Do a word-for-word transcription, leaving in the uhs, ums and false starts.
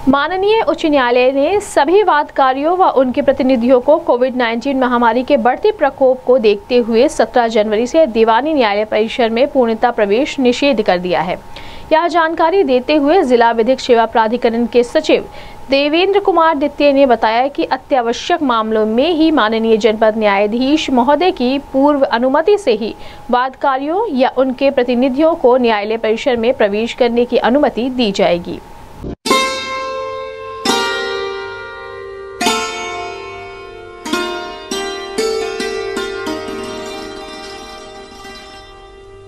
माननीय उच्च न्यायालय ने सभी वादकारियों व उनके प्रतिनिधियों को कोविड उन्नीस महामारी के बढ़ते प्रकोप को देखते हुए सत्रह जनवरी से दीवानी न्यायालय परिसर में पूर्णतः प्रवेश निषेध कर दिया है। यह जानकारी देते हुए जिला विधिक सेवा प्राधिकरण के सचिव देवेंद्र कुमार द्वितीय ने बताया कि अत्यावश्यक मामलों में ही माननीय जनपद न्यायाधीश महोदय की पूर्व अनुमति से ही वादकारियों या उनके प्रतिनिधियों को न्यायालय परिसर में प्रवेश करने की अनुमति दी जाएगी।